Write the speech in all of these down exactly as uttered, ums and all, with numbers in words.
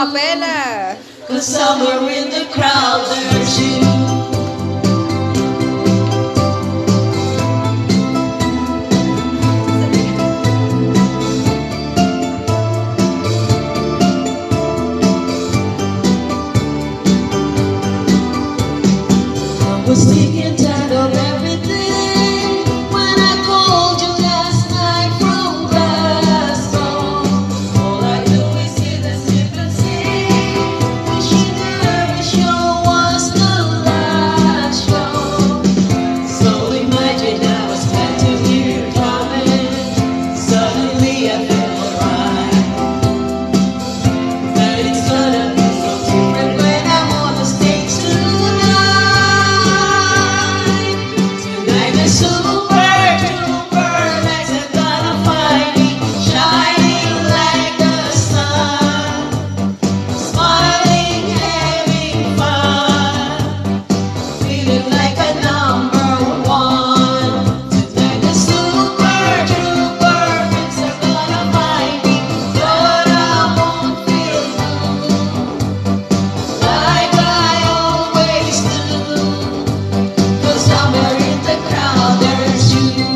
cappella. Cause somewhere in the crowd there's you. I was sick and tired of everything when I called you last night from Glasgow. All I do is hear the simple sing, wishing every show was the last show. So imagine I was glad to hear you coming. Suddenly I felt alright. But it's gonna be so different when I'm on the stage tonight. Tonight the super trooper lights are gonna find me, shining like the sun, smiling, having fun, feeling like a number one. Tonight the super trooper lights are gonna find me, but I won't feel blue like I always do. Cause somewhere in the crowd there's you.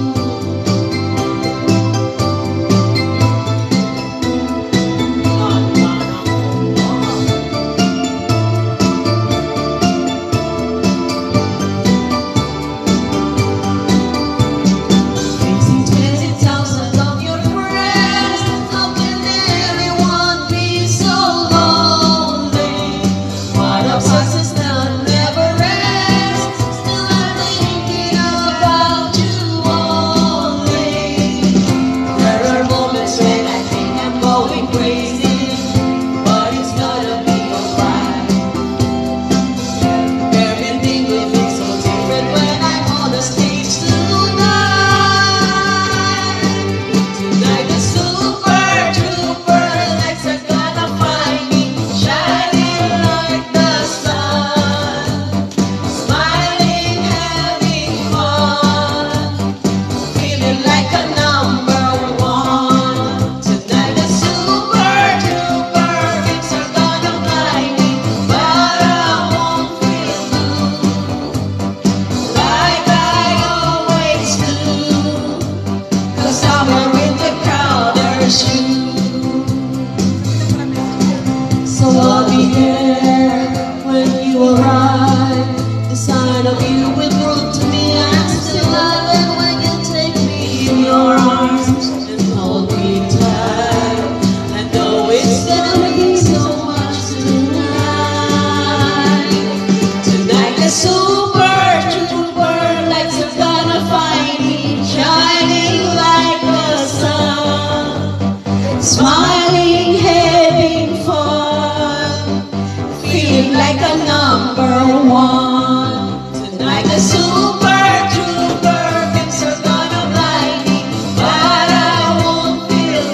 Facing twenty thousand of your friends, how can everyone be so lonely? What obsesses now never ends. Still I'm thinking about you only. There are moments when I think I'm going crazy, but it's gonna be alright. Everything will be so different when I'm on the stage tonight. Tonight the super trooper lights are gonna find me, shining like the sun, smiling, having fun, feeling like a number one. Tonight the super trooper lights are gonna find me, but I won't feel blue like I always do. Cause somewhere in the crowd there's you. So I'll be there when you arrive. The sign of you will prove to me I'm still alive. And when you take me in your arms and hold me tight, I know it's gonna be so much tonight. Tonight the super trooper lights are gonna find me, shining like the sun, smiling, having fun, feeling like a number one. Tonight the super trooper lights are gonna blind me, but I won't feel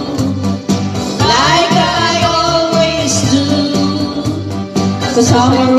blue like I always do. Cause somewhere